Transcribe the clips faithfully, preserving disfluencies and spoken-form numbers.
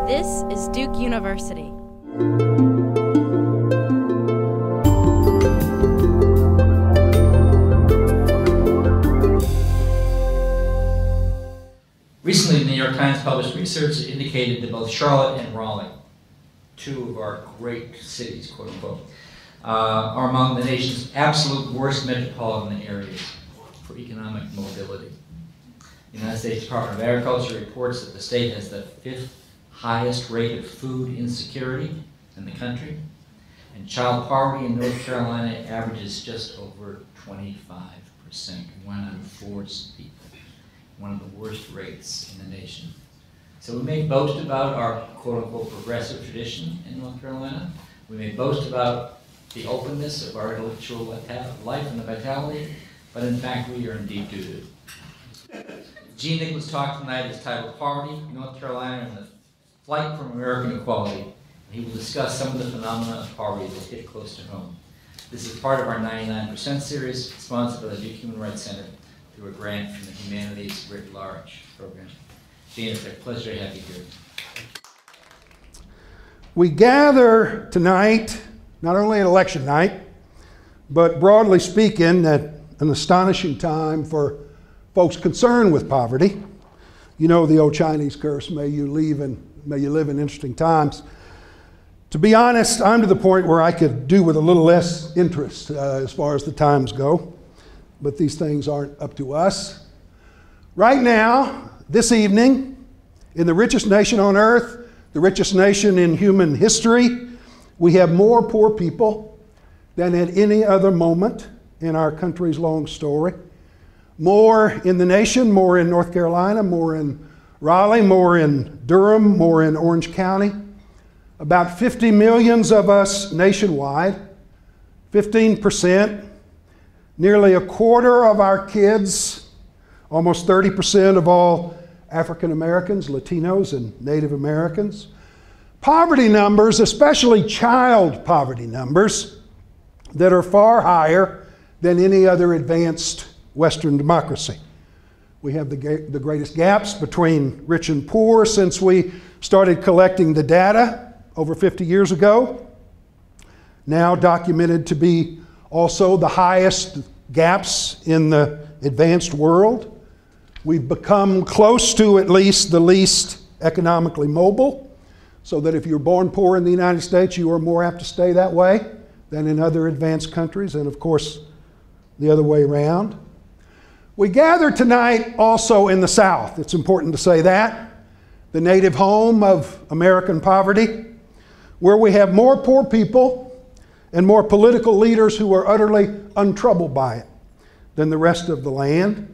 This is Duke University. Recently, the New York Times published research that indicated that both Charlotte and Raleigh, two of our great cities, quote unquote, uh, are among the nation's absolute worst metropolitan areas for economic mobility. The United States Department of Agriculture reports that the state has the fifth highest rate of food insecurity in the country, and child poverty in North Carolina averages just over twenty-five percent, one out of four people. One of the worst rates in the nation. So we may boast about our quote-unquote progressive tradition in North Carolina. We may boast about the openness of our intellectual life and the vitality, but in fact we are in deep doo-doo. Gene Nichol's talk tonight is titled Poverty, North Carolina, and the Flight from American Equality. And he will discuss some of the phenomena of poverty that hit close to home. This is part of our ninety-nine percent series, sponsored by the Duke Human Rights Center, through a grant from the Humanities writ large program. Gene, it's a pleasure to have you here. We gather tonight, not only at election night, but broadly speaking, at an astonishing time for folks concerned with poverty. You know the old Chinese curse, may you live in, may you live in interesting times. To be honest, I'm to the point where I could do with a little less interest uh, as far as the times go. But these things aren't up to us. Right now, this evening, in the richest nation on earth, the richest nation in human history, we have more poor people than at any other moment in our country's long story. More in the nation, more in North Carolina, more in Raleigh, more in Durham, more in Orange County. About fifty millions of us nationwide, fifteen percent. Nearly a quarter of our kids, almost thirty percent of all African Americans, Latinos, and Native Americans. Poverty numbers, especially child poverty numbers, that are far higher than any other advanced Western democracy. We have the, the greatest gaps between rich and poor since we started collecting the data over fifty years ago. Now documented to be also the highest gaps in the advanced world. We've become close to at least the least economically mobile, so that if you're born poor in the United States, you are more apt to stay that way than in other advanced countries, and of course, the other way around. We gather tonight also in the South. It's important to say that, the native home of American poverty, where we have more poor people and more political leaders who are utterly untroubled by it than the rest of the land.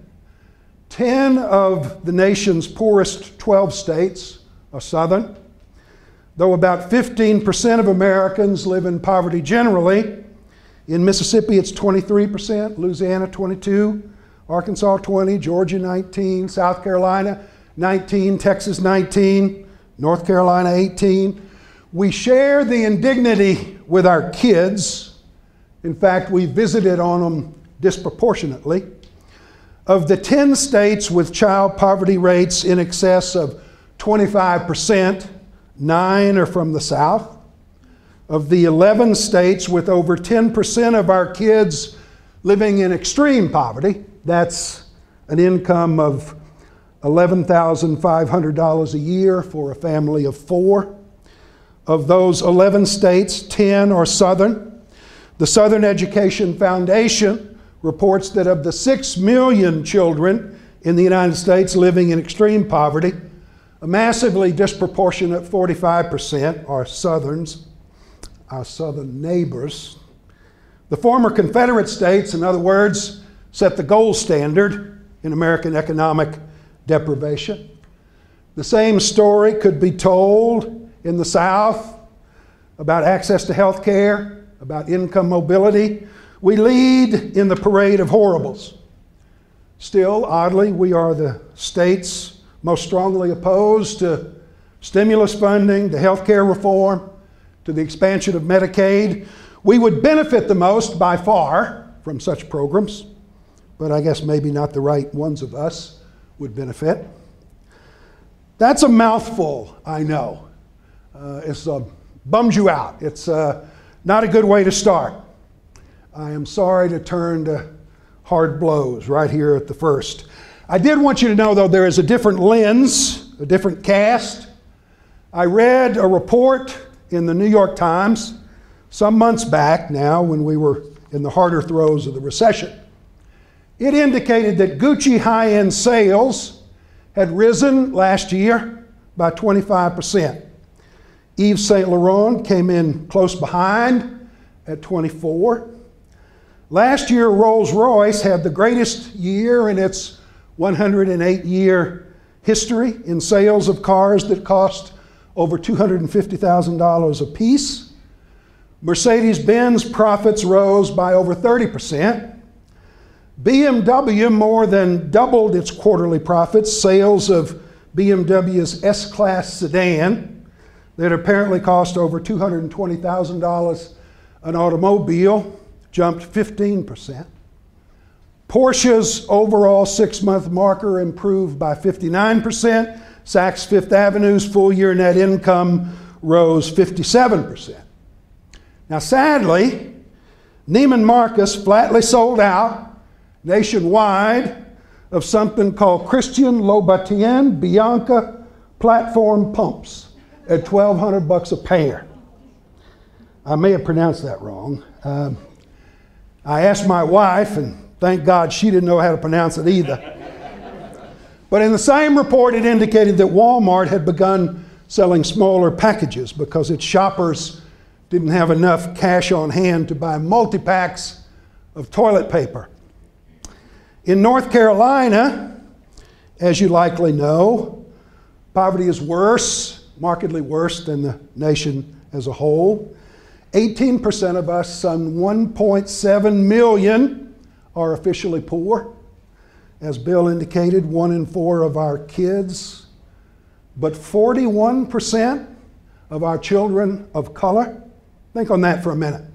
Ten of the nation's poorest twelve states are Southern. Though about fifteen percent of Americans live in poverty generally, in Mississippi it's twenty-three percent, Louisiana twenty-two, Arkansas twenty, Georgia nineteen, South Carolina nineteen, Texas nineteen, North Carolina eighteen. We share the indignity with our kids. In fact, we visited on them disproportionately. Of the ten states with child poverty rates in excess of twenty-five percent, nine are from the South. Of the eleven states with over ten percent of our kids living in extreme poverty, that's an income of eleven thousand five hundred dollars a year for a family of four. Of those eleven states, ten are Southern. The Southern Education Foundation reports that of the six million children in the United States living in extreme poverty, a massively disproportionate forty-five percent are Southerns, our Southern neighbors. The former Confederate states, in other words, set the gold standard in American economic deprivation. The same story could be told in the South about access to health care, about income mobility. We lead in the parade of horribles. Still, oddly, we are the states most strongly opposed to stimulus funding, to health care reform, to the expansion of Medicaid. We would benefit the most by far from such programs, but I guess maybe not the right ones of us would benefit. That's a mouthful, I know. uh, it's, uh, bums you out. It's uh, not a good way to start. I am sorry to turn to hard blows right here at the first. I did want you to know, though, there is a different lens, a different cast. I read a report in the New York Times some months back now when we were in the harder throes of the recession. It indicated that Gucci high-end sales had risen last year by twenty-five percent. Yves Saint Laurent came in close behind at twenty-four. Last year, Rolls-Royce had the greatest year in its one hundred eight year history in sales of cars that cost over two hundred fifty thousand dollars a piece. Mercedes-Benz profits rose by over thirty percent. B M W more than doubled its quarterly profits. Sales of B M W's S-Class sedan that apparently cost over two hundred twenty thousand dollars an automobile jumped fifteen percent. Porsche's overall six-month marker improved by fifty-nine percent. Saks Fifth Avenue's full-year net income rose fifty-seven percent. Now, sadly, Neiman Marcus flatly sold out nationwide of something called Christian Louboutin Bianca platform pumps at twelve hundred bucks a pair. I may have pronounced that wrong. Um, I asked my wife, and thank God she didn't know how to pronounce it either. But in the same report, it indicated that Walmart had begun selling smaller packages because its shoppers didn't have enough cash on hand to buy multi-packs of toilet paper. In North Carolina, as you likely know, poverty is worse, markedly worse than the nation as a whole. eighteen percent of us, some one point seven million, are officially poor. As Bill indicated, one in four of our kids, but forty-one percent of our children of color. Think on that for a minute.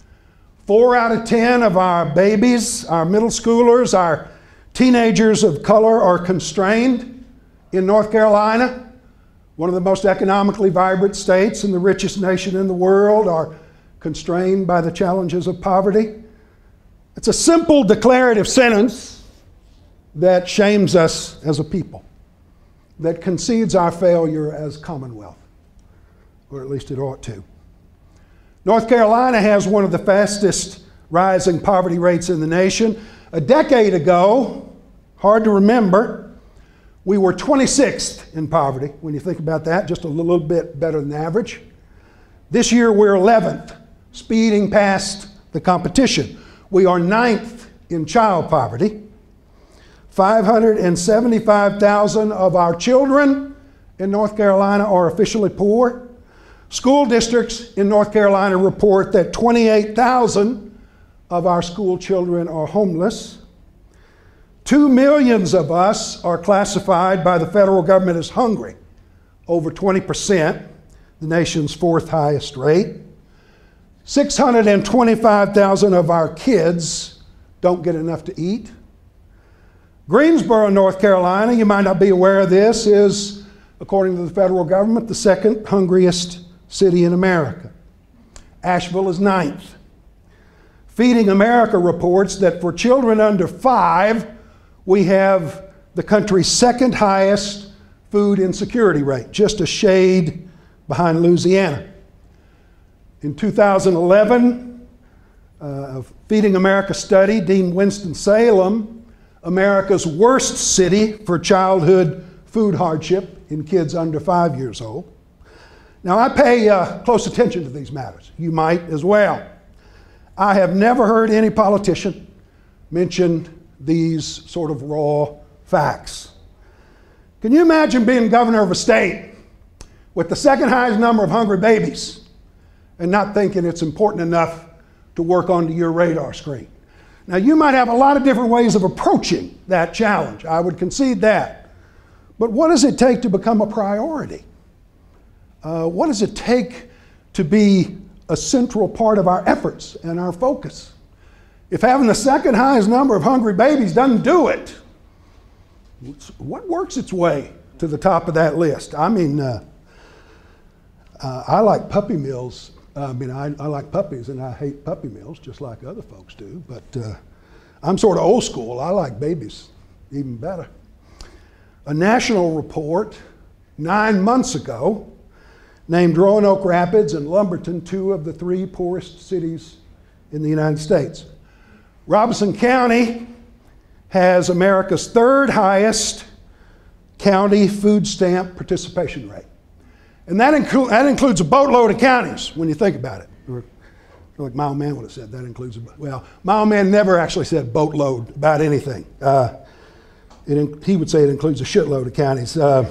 Four out of ten of our babies, our middle schoolers, our teenagers of color are constrained in North Carolina, one of the most economically vibrant states and the richest nation in the world, are constrained by the challenges of poverty. It's a simple declarative sentence that shames us as a people, that concedes our failure as Commonwealth, or at least it ought to. North Carolina has one of the fastest rising poverty rates in the nation. A decade ago, hard to remember, we were twenty-sixth in poverty. When you think about that, just a little bit better than average. This year we're eleventh, speeding past the competition. We are ninth in child poverty. five hundred seventy-five thousand of our children in North Carolina are officially poor. School districts in North Carolina report that twenty-eight thousand of our school children are homeless. Two millions of us are classified by the federal government as hungry, over twenty percent, the nation's fourth highest rate. six hundred twenty-five thousand of our kids don't get enough to eat. Greensboro, North Carolina, you might not be aware of this, is, according to the federal government, the second hungriest city in America. Asheville is ninth. Feeding America reports that for children under five, we have the country's second highest food insecurity rate, just a shade behind Louisiana. In two thousand eleven, uh, a Feeding America study deemed Winston-Salem America's worst city for childhood food hardship in kids under five years old. Now, I pay uh, close attention to these matters. You might as well. I have never heard any politician mention these sort of raw facts. Can you imagine being governor of a state with the second highest number of hungry babies and not thinking it's important enough to work onto your radar screen? Now, you might have a lot of different ways of approaching that challenge. I would concede that. But what does it take to become a priority? Uh, what does it take to be a central part of our efforts and our focus? If having the second highest number of hungry babies doesn't do it, what works its way to the top of that list? I mean, uh, Uh, I like puppy mills. I mean, I, I like puppies and I hate puppy mills just like other folks do, but uh, I'm sort of old school. I like babies even better. A national report nine months ago named Roanoke Rapids and Lumberton two of the three poorest cities in the United States. Robeson County has America's third highest county food stamp participation rate. And that, inclu that includes a boatload of counties when you think about it. Or, like my old man would have said, that includes, a, well, my old man never actually said boatload about anything. Uh, it, he would say it includes a shitload of counties. Uh,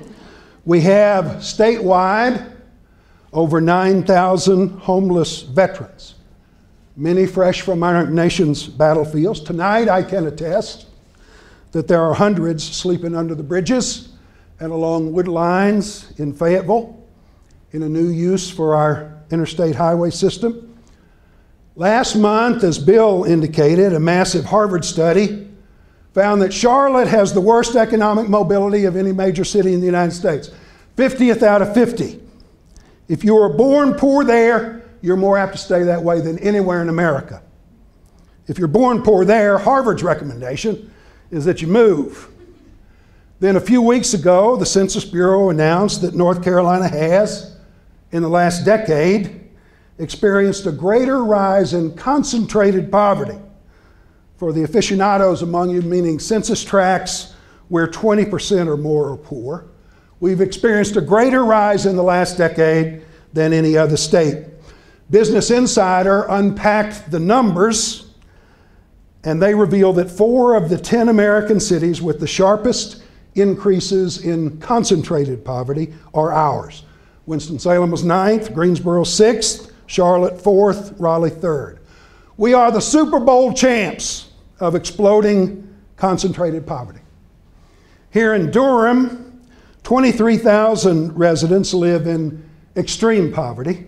we have statewide over nine thousand homeless veterans, many fresh from our nation's battlefields. Tonight I can attest that there are hundreds sleeping under the bridges and along wood lines in Fayetteville in a new use for our interstate highway system. Last month, as Bill indicated, a massive Harvard study found that Charlotte has the worst economic mobility of any major city in the United States. fiftieth out of fifty. If you were born poor there, you're more apt to stay that way than anywhere in America. If you're born poor there, Harvard's recommendation is that you move. Then a few weeks ago, the Census Bureau announced that North Carolina has, in the last decade, experienced a greater rise in concentrated poverty. For the aficionados among you, meaning census tracts where twenty percent or more are poor, we've experienced a greater rise in the last decade than any other state. Business Insider unpacked the numbers, and they reveal that four of the ten American cities with the sharpest increases in concentrated poverty are ours. Winston-Salem was ninth, Greensboro sixth, Charlotte fourth, Raleigh third. We are the Super Bowl champs of exploding concentrated poverty. Here in Durham, twenty-three thousand residents live in extreme poverty.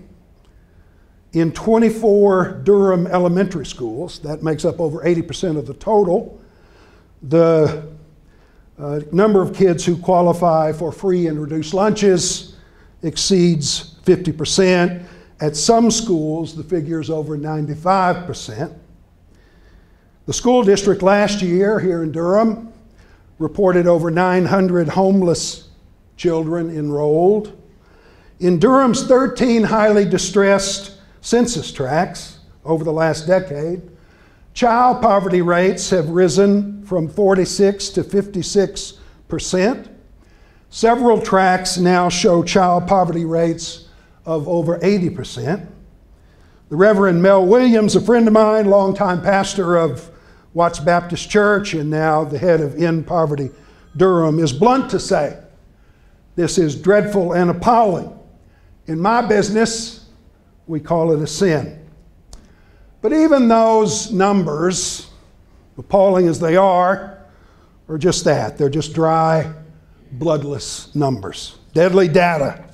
In twenty-four Durham elementary schools, that makes up over eighty percent of the total, the uh, number of kids who qualify for free and reduced lunches exceeds fifty percent. At some schools, the figure is over ninety-five percent. The school district last year here in Durham reported over nine hundred homeless children enrolled. In Durham's thirteen highly distressed census tracts over the last decade, child poverty rates have risen from forty-six to fifty-six percent. Several tracts now show child poverty rates of over eighty percent. The Reverend Mel Williams, a friend of mine, longtime pastor of Watts Baptist Church and now the head of End Poverty Durham, is blunt to say, this is dreadful and appalling. In my business, we call it a sin. But even those numbers, appalling as they are, are just that. They're just dry, bloodless numbers. Deadly data,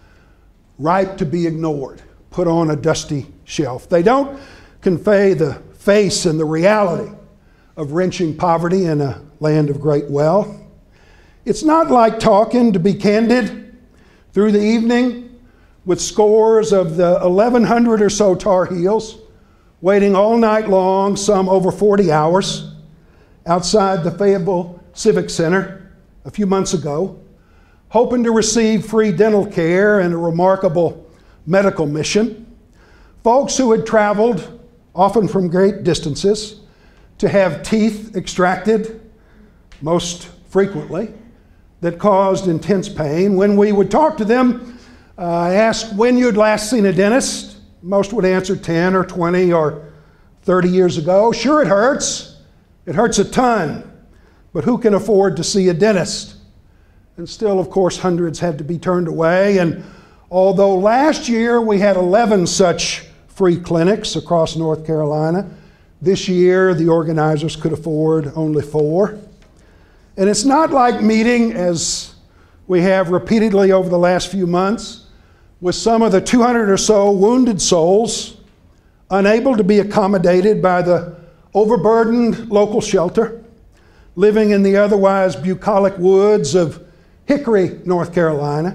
ripe to be ignored, put on a dusty shelf. They don't convey the face and the reality of wrenching poverty in a land of great wealth. It's not like talking, to be candid, through the evening with scores of the eleven hundred or so Tar Heels waiting all night long, some over forty hours, outside the Fayetteville Civic Center a few months ago, hoping to receive free dental care and a remarkable medical mission. Folks who had traveled, often from great distances, to have teeth extracted, most frequently, that caused intense pain. When we would talk to them, uh, I asked when you'd last seen a dentist. Most would answer ten or twenty or thirty years ago. Sure, it hurts. It hurts a ton. But who can afford to see a dentist? And still, of course, hundreds had to be turned away. And although last year we had eleven such free clinics across North Carolina, this year the organizers could afford only four. And it's not like meeting, as we have repeatedly over the last few months, with some of the two hundred or so wounded souls unable to be accommodated by the overburdened local shelter, living in the otherwise bucolic woods of Hickory, North Carolina,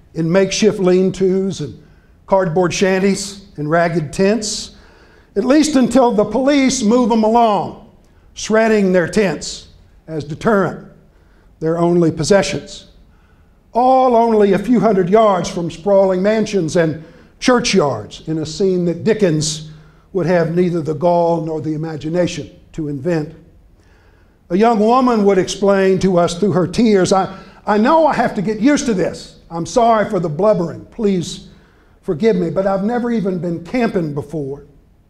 in makeshift lean-tos and cardboard shanties and ragged tents, at least until the police move them along, shredding their tents as deterrent, their only possessions. All only a few hundred yards from sprawling mansions and churchyards in a scene that Dickens would have neither the gall nor the imagination to invent. A young woman would explain to us through her tears, I, I know I have to get used to this. I'm sorry for the blubbering. Please forgive me, but I've never even been camping before.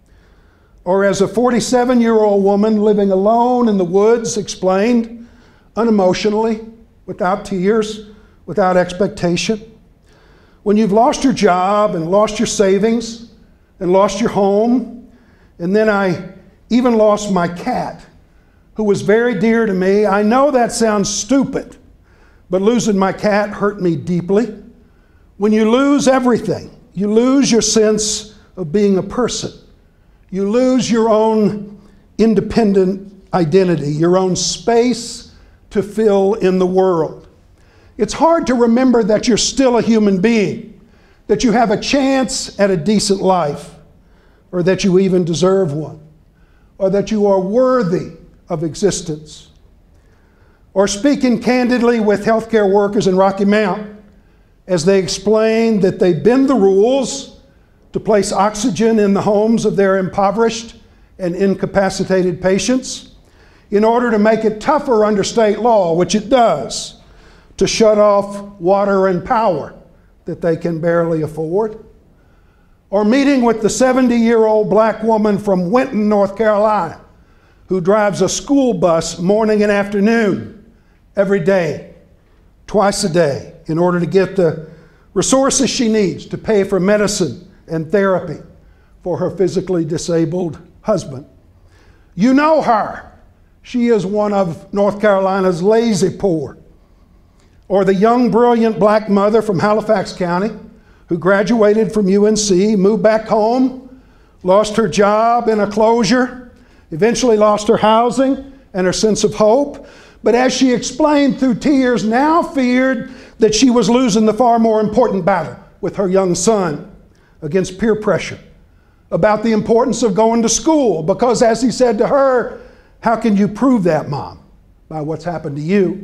Or as a forty-seven-year-old woman living alone in the woods explained, unemotionally, without tears, without expectation, when you've lost your job and lost your savings and lost your home, and then I even lost my cat, who was very dear to me. I know that sounds stupid, but losing my cat hurt me deeply. When you lose everything, you lose your sense of being a person. You lose your own independent identity, your own space to fill in the world. It's hard to remember that you're still a human being, that you have a chance at a decent life, or that you even deserve one, or that you are worthy of existence. Or speaking candidly with healthcare workers in Rocky Mount, as they explain that they bend the rules to place oxygen in the homes of their impoverished and incapacitated patients in order to make it tougher under state law, which it does, to shut off water and power that they can barely afford. Or meeting with the seventy-year-old black woman from Winton, North Carolina, who drives a school bus morning and afternoon every day, twice a day, in order to get the resources she needs to pay for medicine and therapy for her physically disabled husband. You know her. She is one of North Carolina's lazy poor. Or the young, brilliant black mother from Halifax County who graduated from U N C, moved back home, lost her job in a closure, eventually lost her housing and her sense of hope, but as she explained through tears, now feared that she was losing the far more important battle with her young son against peer pressure, about the importance of going to school, because as he said to her, how can you prove that, Mom, by what's happened to you?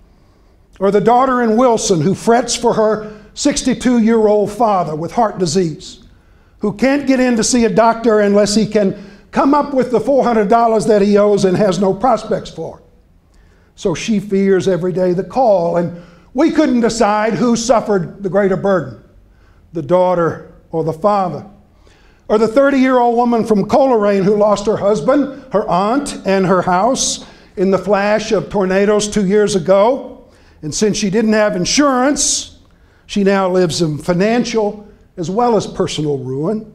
Or the daughter in Wilson who frets for her sixty-two-year-old father with heart disease, who can't get in to see a doctor unless he can come up with the four hundred dollars that he owes and has no prospects for. So she fears every day the call, and we couldn't decide who suffered the greater burden, the daughter or the father. Or the thirty-year-old woman from Coleraine who lost her husband, her aunt, and her house in the flash of tornadoes two years ago. And since she didn't have insurance, she now lives in financial as well as personal ruin.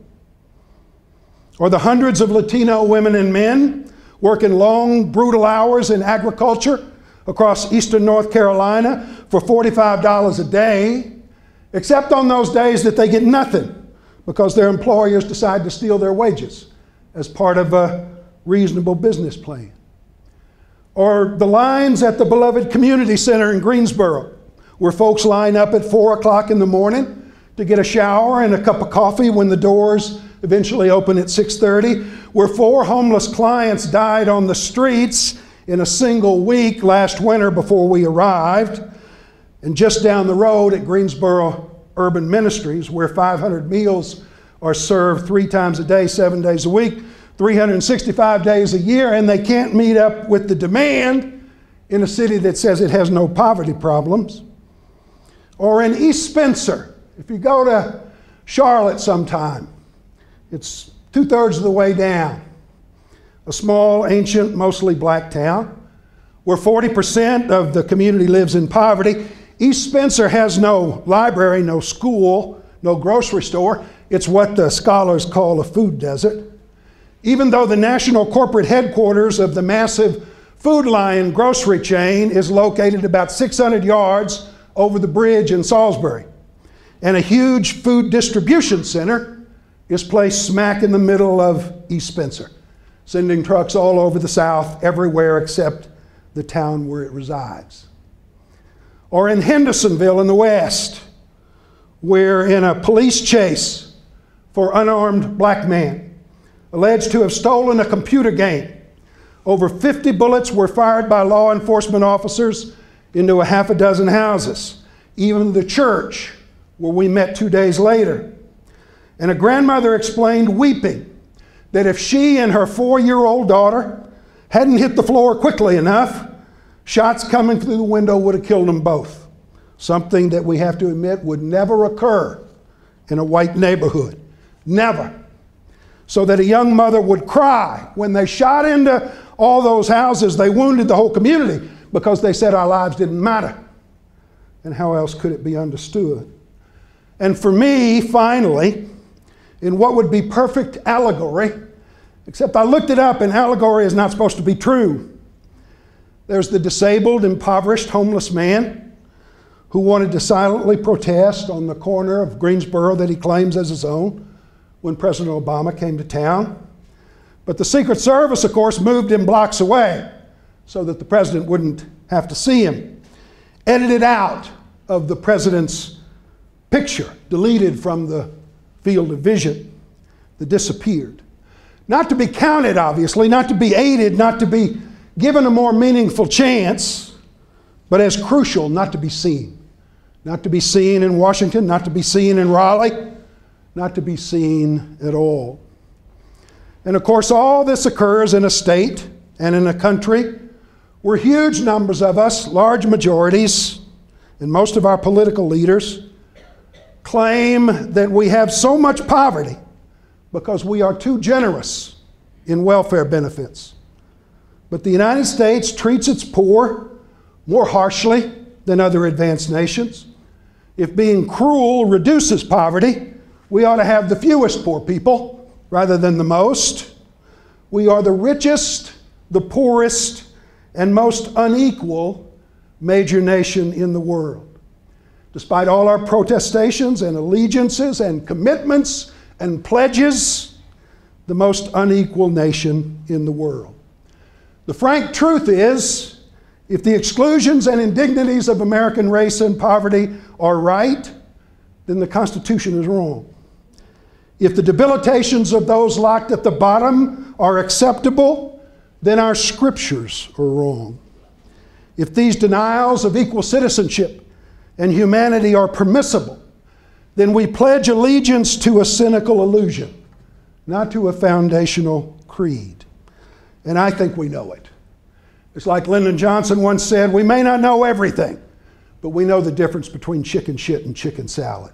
Or the hundreds of Latino women and men working long, brutal hours in agriculture across eastern North Carolina for forty-five dollars a day, except on those days that they get nothing because their employers decide to steal their wages as part of a reasonable business plan. Or the lines at the beloved community center in Greensboro, where folks line up at four o'clock in the morning to get a shower and a cup of coffee when the doors eventually open at six thirty, where four homeless clients died on the streets in a single week last winter before we arrived. And just down the road at Greensboro Urban Ministries, where five hundred meals are served three times a day, seven days a week, three hundred sixty-five days a year, and they can't meet up with the demand in a city that says it has no poverty problems. Or in East Spencer, if you go to Charlotte sometime, it's two-thirds of the way down, a small, ancient, mostly black town where forty percent of the community lives in poverty. East Spencer has no library, no school, no grocery store. It's what the scholars call a food desert. Even though the national corporate headquarters of the massive Food Lion grocery chain is located about six hundred yards over the bridge in Salisbury. And a huge food distribution center is placed smack in the middle of East Spencer, sending trucks all over the South, everywhere except the town where it resides. Or in Hendersonville in the West, where in a police chase for unarmed black man, alleged to have stolen a computer game, over fifty bullets were fired by law enforcement officers into a half a dozen houses, even the church where we met two days later. And a grandmother explained, weeping, that if she and her four-year-old daughter hadn't hit the floor quickly enough, shots coming through the window would have killed them both. Something that we have to admit would never occur in a white neighborhood. Never. So that a young mother would cry when they shot into all those houses, they wounded the whole community because they said our lives didn't matter. And how else could it be understood? And for me, finally, in what would be perfect allegory, except I looked it up and allegory is not supposed to be true. There's the disabled, impoverished, homeless man who wanted to silently protest on the corner of Greensboro that he claims as his own when President Obama came to town. But the Secret Service, of course, moved him blocks away so that the president wouldn't have to see him. Edited out of the president's picture, deleted from the field of vision, that disappeared. Not to be counted, obviously, not to be aided, not to be given a more meaningful chance, but as crucial, not to be seen. Not to be seen in Washington, not to be seen in Raleigh, not to be seen at all. And of course, all this occurs in a state and in a country where huge numbers of us, large majorities, and most of our political leaders claim that we have so much poverty because we are too generous in welfare benefits. But the United States treats its poor more harshly than other advanced nations. If being cruel reduces poverty, we ought to have the fewest poor people rather than the most. We are the richest, the poorest, and most unequal major nation in the world. Despite all our protestations and allegiances and commitments and pledges, the most unequal nation in the world. The frank truth is, if the exclusions and indignities of American race and poverty are right, then the Constitution is wrong. If the debilitations of those locked at the bottom are acceptable, then our scriptures are wrong. If these denials of equal citizenship and humanity are permissible, then we pledge allegiance to a cynical illusion, not to a foundational creed. And I think we know it. It's like Lyndon Johnson once said, we may not know everything, but we know the difference between chicken shit and chicken salad.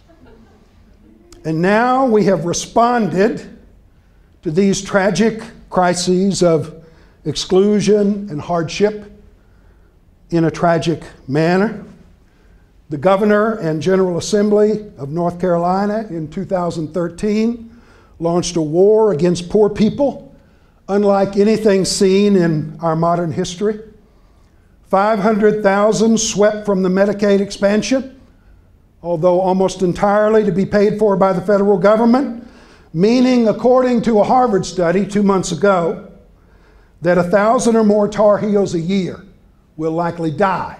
And now we have responded to these tragic crises of exclusion and hardship in a tragic manner. The Governor and General Assembly of North Carolina in two thousand thirteen launched a war against poor people, unlike anything seen in our modern history. five hundred thousand swept from the Medicaid expansion, although almost entirely to be paid for by the federal government, meaning, according to a Harvard study two months ago, that a thousand or more Tar Heels a year will likely die.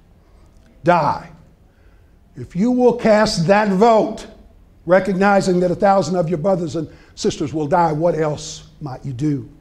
Die. If you will cast that vote, recognizing that a thousand of your brothers and sisters will die, what else might you do?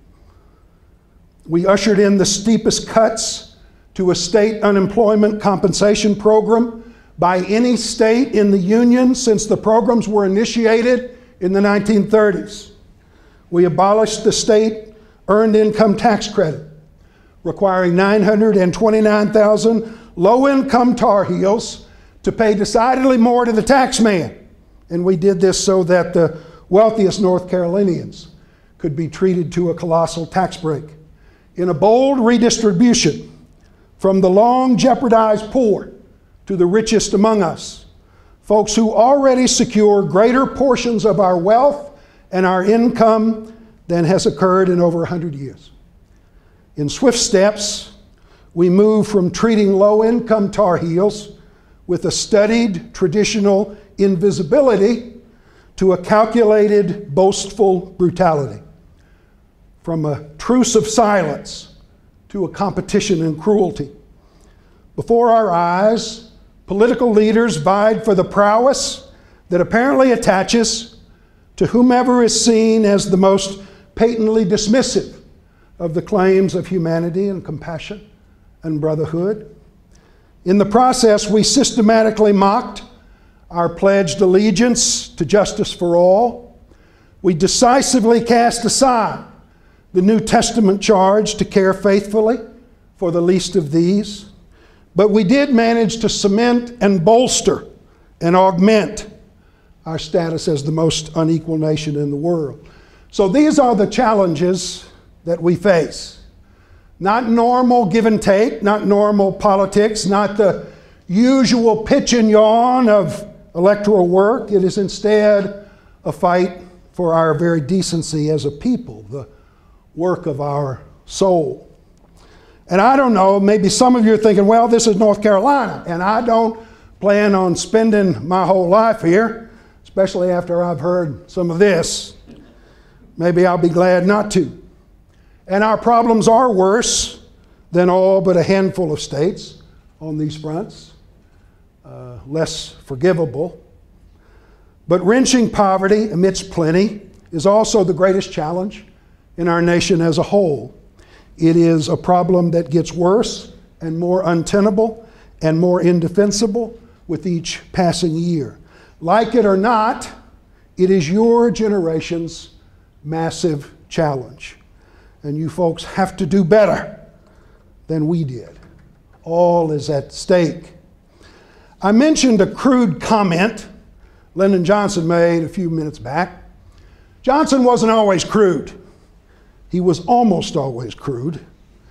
We ushered in the steepest cuts to a state unemployment compensation program by any state in the Union since the programs were initiated in the nineteen thirties. We abolished the state earned income tax credit, requiring nine hundred twenty-nine thousand low-income Tar Heels to pay decidedly more to the tax man. And we did this so that the wealthiest North Carolinians could be treated to a colossal tax break. In a bold redistribution from the long jeopardized poor to the richest among us, folks who already secure greater portions of our wealth and our income than has occurred in over one hundred years. In swift steps, we move from treating low-income Tar Heels with a studied traditional invisibility to a calculated, boastful brutality. From a truce of silence to a competition in cruelty. Before our eyes, political leaders vied for the prowess that apparently attaches to whomever is seen as the most patently dismissive of the claims of humanity and compassion and brotherhood. In the process, we systematically mocked our pledged allegiance to justice for all. We decisively cast aside the New Testament charge to care faithfully for the least of these. But we did manage to cement and bolster and augment our status as the most unequal nation in the world. So these are the challenges that we face. Not normal give and take, not normal politics, not the usual pitch and yawn of electoral work. It is instead a fight for our very decency as a people, the work of our soul. And I don't know, maybe some of you are thinking, well, this is North Carolina, and I don't plan on spending my whole life here, especially after I've heard some of this. Maybe I'll be glad not to. And our problems are worse than all but a handful of states on these fronts, uh, less forgivable. But wrenching poverty amidst plenty is also the greatest challenge in our nation as a whole. It is a problem that gets worse and more untenable and more indefensible with each passing year. Like it or not, it is your generation's massive challenge. And you folks have to do better than we did. All is at stake. I mentioned a crude comment Lyndon Johnson made a few minutes back. Johnson wasn't always crude. He was almost always crude.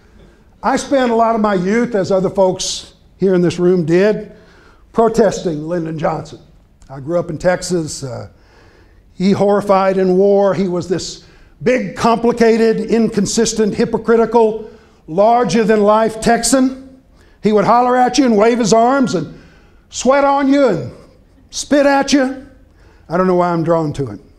I spent a lot of my youth, as other folks here in this room did, protesting Lyndon Johnson. I grew up in Texas. Uh, he horrified in war. He was this big, complicated, inconsistent, hypocritical, larger-than-life Texan. He would holler at you and wave his arms and sweat on you and spit at you. I don't know why I'm drawn to him.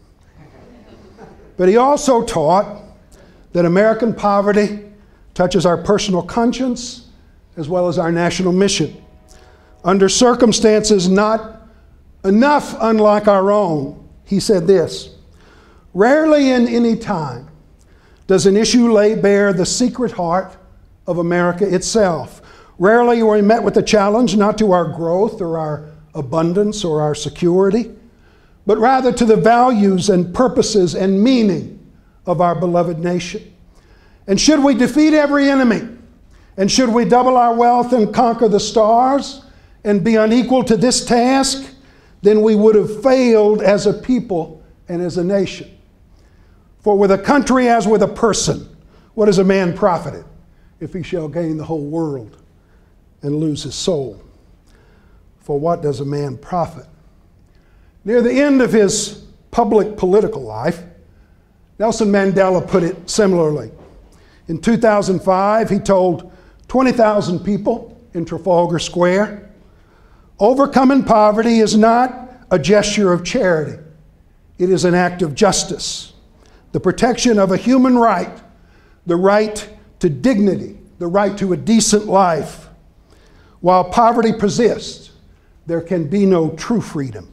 But he also taught that American poverty touches our personal conscience as well as our national mission. Under circumstances not enough unlike our own, he said this: rarely in any time does an issue lay bare the secret heart of America itself. Rarely are we met with a challenge not to our growth or our abundance or our security, but rather to the values and purposes and meaning of our beloved nation. And should we defeat every enemy, and should we double our wealth and conquer the stars and be unequal to this task, then we would have failed as a people and as a nation. For with a country as with a person, what is a man profited if he shall gain the whole world and lose his soul? For what does a man profit? Near the end of his public political life, Nelson Mandela put it similarly. In two thousand five, he told twenty thousand people in Trafalgar Square, "Overcoming poverty is not a gesture of charity. It is an act of justice, the protection of a human right, the right to dignity, the right to a decent life. While poverty persists, there can be no true freedom."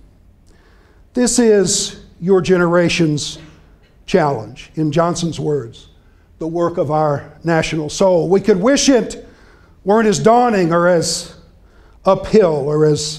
This is your generation's challenge, in Johnson's words, the work of our national soul. We could wish it weren't as daunting or as uphill or as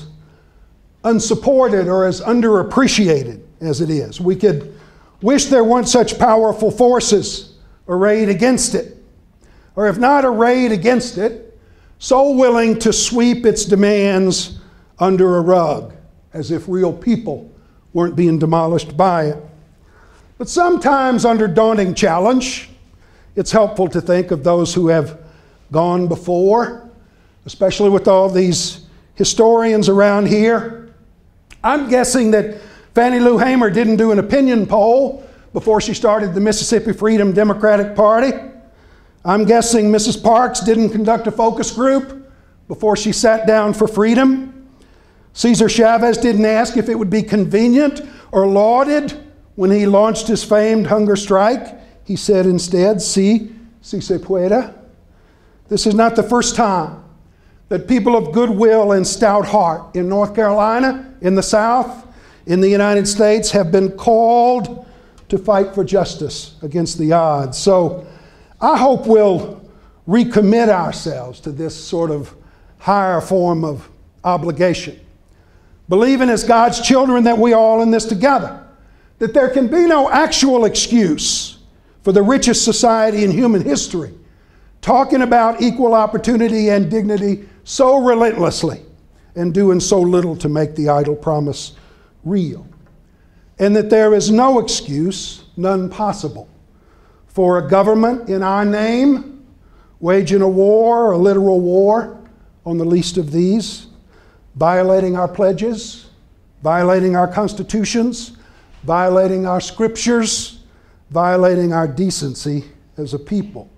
unsupported or as underappreciated as it is. We could wish there weren't such powerful forces arrayed against it, or if not arrayed against it, so willing to sweep its demands under a rug, as if real people weren't being demolished by it. But sometimes under daunting challenge, it's helpful to think of those who have gone before, especially with all these historians around here. I'm guessing that Fannie Lou Hamer didn't do an opinion poll before she started the Mississippi Freedom Democratic Party. I'm guessing Missus Parks didn't conduct a focus group before she sat down for freedom. Cesar Chavez didn't ask if it would be convenient or lauded when he launched his famed hunger strike. He said instead, "Si, si se pueda." This is not the first time that people of goodwill and stout heart in North Carolina, in the South, in the United States have been called to fight for justice against the odds. So I hope we'll recommit ourselves to this sort of higher form of obligation, believing as God's children that we are all in this together, that there can be no actual excuse for the richest society in human history talking about equal opportunity and dignity so relentlessly and doing so little to make the idle promise real. And that there is no excuse, none possible, for a government in our name waging a war, a literal war, on the least of these, violating our pledges, violating our constitutions, violating our scriptures, violating our decency as a people.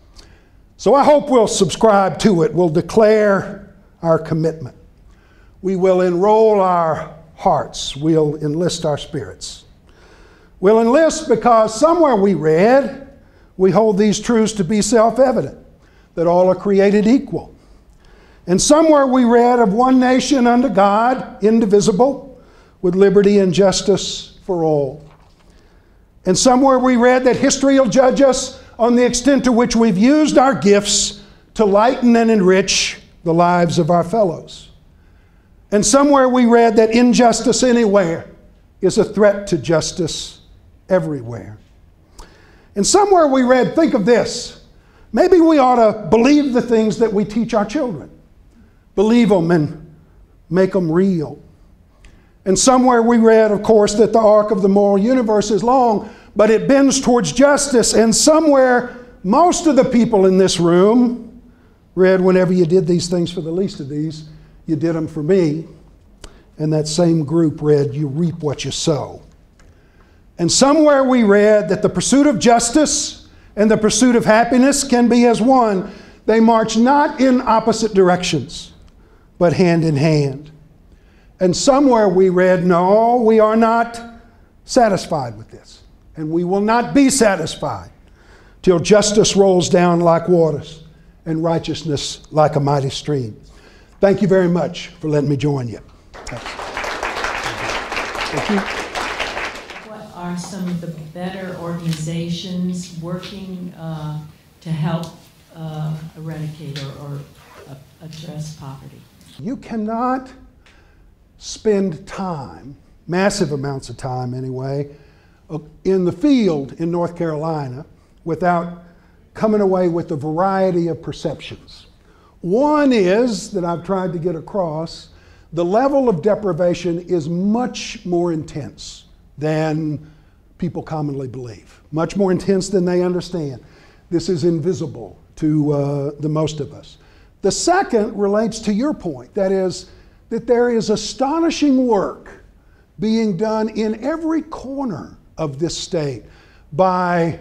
So I hope we'll subscribe to it. We'll declare our commitment. We will enroll our hearts. We'll enlist our spirits. We'll enlist because somewhere we read, we hold these truths to be self-evident, that all are created equal. And somewhere we read of one nation under God, indivisible, with liberty and justice for all. And somewhere we read that history will judge us on the extent to which we've used our gifts to lighten and enrich the lives of our fellows. And somewhere we read that injustice anywhere is a threat to justice everywhere. And somewhere we read, think of this, maybe we ought to believe the things that we teach our children. Believe them and make them real. And somewhere we read, of course, that the arc of the moral universe is long, but it bends towards justice. And somewhere, most of the people in this room read, whenever you did these things for the least of these, you did them for me. And that same group read, you reap what you sow. And somewhere we read that the pursuit of justice and the pursuit of happiness can be as one. They march not in opposite directions, but hand in hand. And somewhere we read, no, we are not satisfied with this. And we will not be satisfied till justice rolls down like waters and righteousness like a mighty stream. Thank you very much for letting me join you. Thanks. Thank you. What are some of the better organizations working uh, to help uh, eradicate or, or uh, address poverty? You cannot spend time, massive amounts of time anyway, in the field in North Carolina without coming away with a variety of perceptions. One is, that I've tried to get across, the level of deprivation is much more intense than people commonly believe. Much more intense than they understand. This is invisible to uh, the most of us. The second relates to your point, that is, that there is astonishing work being done in every corner of this state by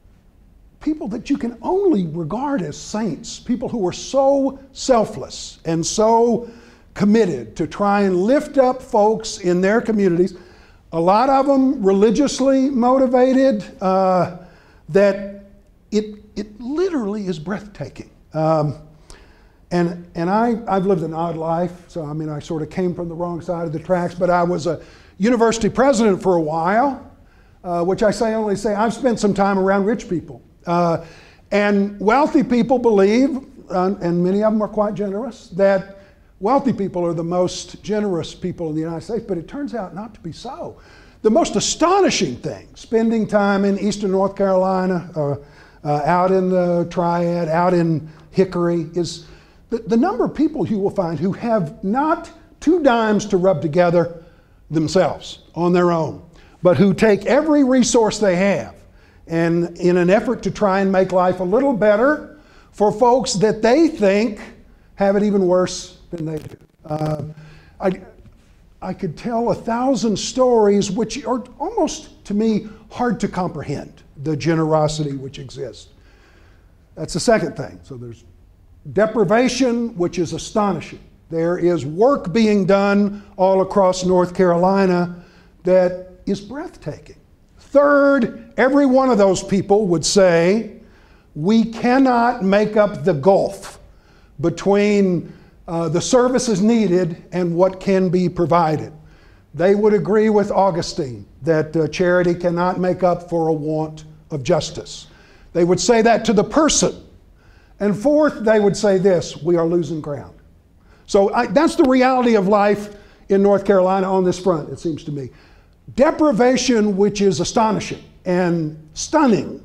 people that you can only regard as saints, people who are so selfless and so committed to try and lift up folks in their communities, a lot of them religiously motivated, uh, that it, it literally is breathtaking. Um, and and I, I've lived an odd life, so I mean, I sort of came from the wrong side of the tracks, but I was a university president for a while, uh, which I say only say I've spent some time around rich people. Uh, and wealthy people believe, uh, and many of them are quite generous, that wealthy people are the most generous people in the United States, but it turns out not to be so. The most astonishing thing, spending time in eastern North Carolina, uh, uh, out in the Triad, out in Hickory, is the, the number of people you will find who have not two dimes to rub together themselves on their own, but who take every resource they have and in an effort to try and make life a little better for folks that they think have it even worse than they do. Uh, I, I could tell a thousand stories which are almost, to me, hard to comprehend, the generosity which exists. That's the second thing. So there's deprivation, which is astonishing. There is work being done all across North Carolina that is breathtaking. Third, every one of those people would say, we cannot make up the gulf between uh, the services needed and what can be provided. They would agree with Augustine that uh, charity cannot make up for a want of justice. They would say that to the person. And fourth, they would say this: we are losing ground. So I, that's the reality of life in North Carolina on this front, it seems to me. Deprivation, which is astonishing and stunning.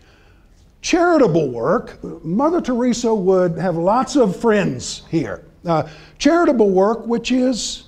Charitable work, Mother Teresa would have lots of friends here. Uh, charitable work, which is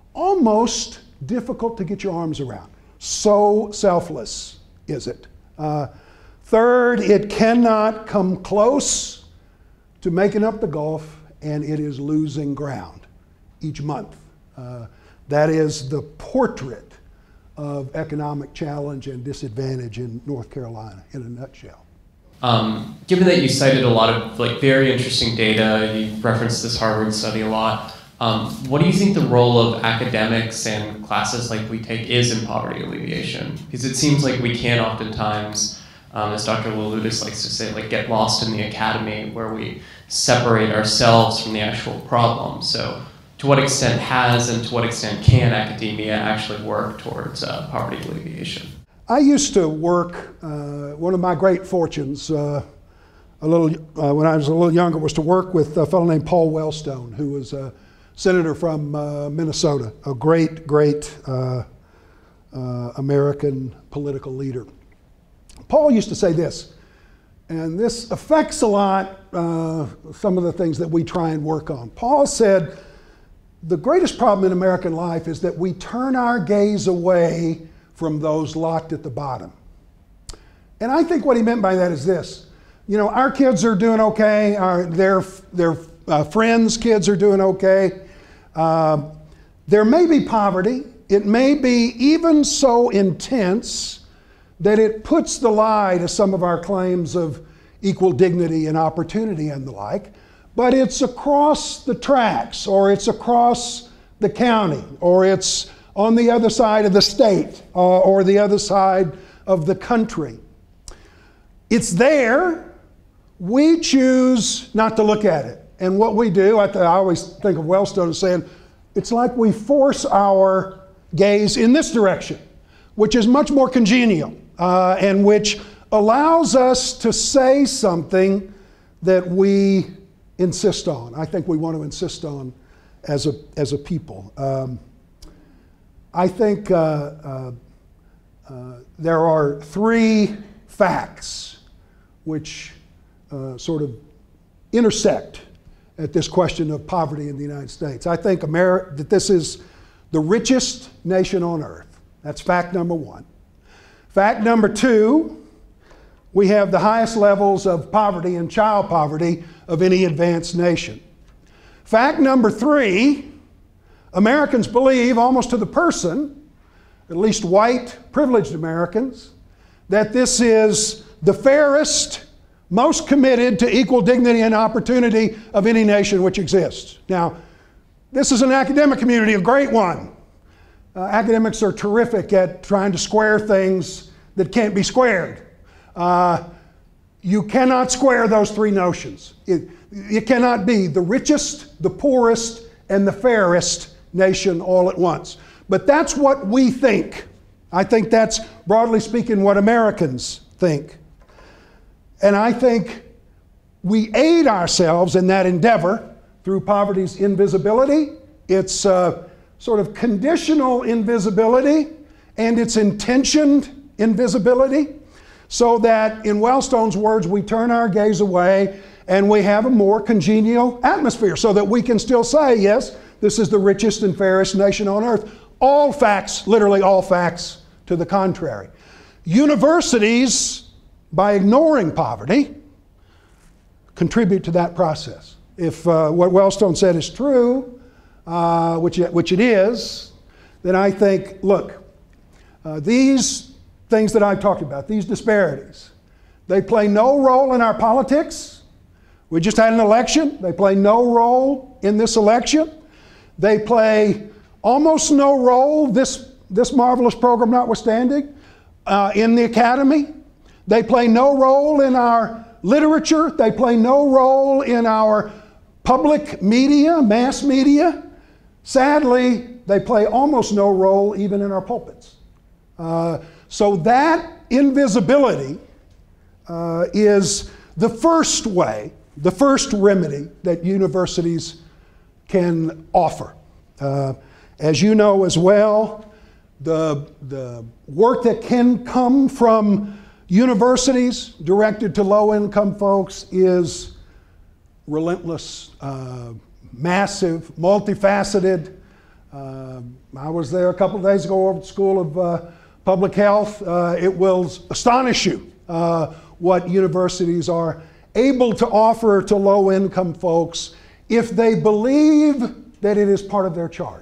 almost difficult to get your arms around. So selfless is it. Uh, third, it cannot come close to making up the gulf, and it is losing ground each month. Uh, that is the portrait of economic challenge and disadvantage in North Carolina in a nutshell. Um, given that you cited a lot of like very interesting data, you referenced this Harvard study a lot, um, what do you think the role of academics and classes like we take is in poverty alleviation? Because it seems like we can oftentimes, um, as Doctor Louloudis likes to say, like get lost in the academy where we separate ourselves from the actual problem. So to what extent has and to what extent can academia actually work towards uh, poverty alleviation? I used to work, uh, one of my great fortunes uh, a little, uh, when I was a little younger was to work with a fellow named Paul Wellstone, who was a senator from uh, Minnesota, a great, great uh, uh, American political leader. Paul used to say this, and this affects a lot uh, some of the things that we try and work on. Paul said, the greatest problem in American life is that we turn our gaze away from those locked at the bottom. And I think what he meant by that is this. You know, our kids are doing okay, our, their, their uh, friends' kids are doing okay. Uh, there may be poverty. It may be even so intense that it puts the lie to some of our claims of equal dignity and opportunity and the like, but it's across the tracks, or it's across the county, or it's on the other side of the state, uh, or the other side of the country. It's there. We choose not to look at it. And what we do, I, th- I always think of Wellstone as saying, it's like we force our gaze in this direction, which is much more congenial, uh, and which allows us to say something that we insist on. I think we want to insist on as a, as a people. Um, I think uh, uh, uh, there are three facts which uh, sort of intersect at this question of poverty in the United States. I think Ameri- that this is the richest nation on earth. That's fact number one. Fact number two, we have the highest levels of poverty and child poverty of any advanced nation. Fact number three, Americans believe, almost to the person, at least white, privileged Americans, that this is the fairest, most committed to equal dignity and opportunity of any nation which exists. Now, this is an academic community, a great one. Uh, academics are terrific at trying to square things that can't be squared. Uh, you cannot square those three notions. It, it cannot be the richest, the poorest, and the fairest nation all at once. But that's what we think. I think that's, broadly speaking, what Americans think. And I think we aid ourselves in that endeavor through poverty's invisibility, its uh, sort of conditional invisibility, and its intentioned invisibility, so that, in Wellstone's words, we turn our gaze away and we have a more congenial atmosphere so that we can still say, yes, this is the richest and fairest nation on earth. All facts, literally all facts, to the contrary. Universities, by ignoring poverty, contribute to that process. If uh, what Wellstone said is true, uh, which, it, which it is, then I think, look, uh, these things that I've talked about, these disparities, they play no role in our politics. We just had an election. They play no role in this election. They play almost no role, this, this marvelous program notwithstanding, uh, in the academy. They play no role in our literature. They play no role in our public media, mass media, sadly, they play almost no role even in our pulpits. Uh, so that invisibility uh, is the first way, the first remedy that universities can offer. Uh, as you know as well, the, the work that can come from universities directed to low-income folks is relentless, uh, massive, multifaceted. Uh, I was there a couple of days ago over at the School of uh, Public Health. Uh, it will astonish you uh, what universities are able to offer to low-income folks if they believe that it is part of their charge.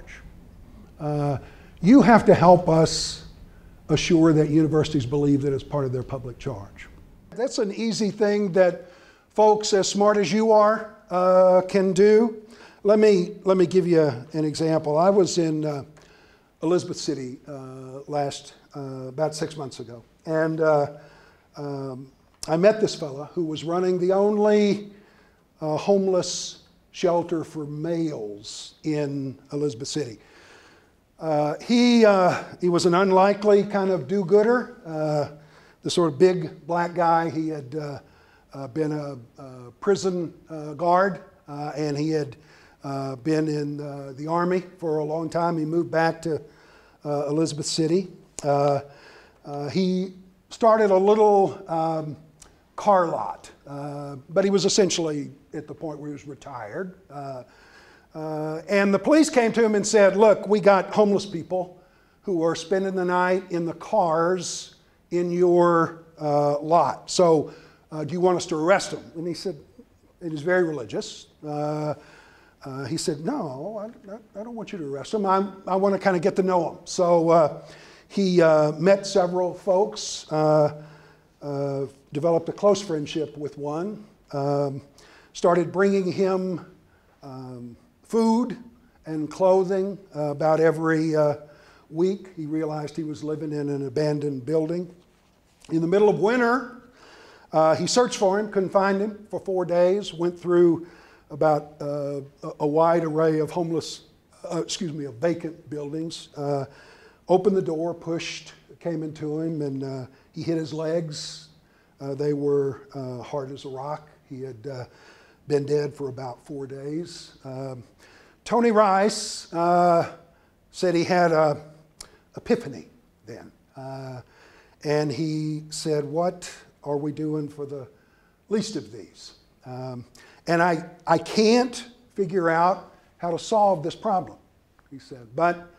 Uh, you have to help us assure that universities believe that it's part of their public charge. That's an easy thing that folks as smart as you are uh, can do. Let me, let me give you an example. I was in uh, Elizabeth City uh, last, uh, about six months ago, and uh, um, I met this fella who was running the only uh, homeless shelter for males in Elizabeth City. Uh, he, uh, he was an unlikely kind of do-gooder, uh, the sort of big black guy. He had uh, uh, been a, a prison uh, guard, uh, and he had uh, been in uh, the Army for a long time. He moved back to uh, Elizabeth City. Uh, uh, he started a little um, car lot, uh, but he was essentially at the point where he was retired. Uh, Uh, and the police came to him and said, look, we got homeless people who are spending the night in the cars in your uh, lot. So uh, do you want us to arrest them? And he said, and he's very religious. Uh, uh, he said, no, I, I don't want you to arrest them. I'm, I want to kind of get to know them. So uh, he uh, met several folks, uh, uh, developed a close friendship with one, um, started bringing him um, food and clothing uh, about every uh, week. He realized he was living in an abandoned building. In the middle of winter, uh, he searched for him, couldn't find him for four days, went through about uh, a, a wide array of homeless, uh, excuse me, of vacant buildings, uh, opened the door, pushed, came into him, and uh, he hit his legs. Uh, they were uh, hard as a rock. He had uh, been dead for about four days. Um, Tony Rice uh, said he had an epiphany then. Uh, and he said, what are we doing for the least of these? Um, and I, I can't figure out how to solve this problem, he said. But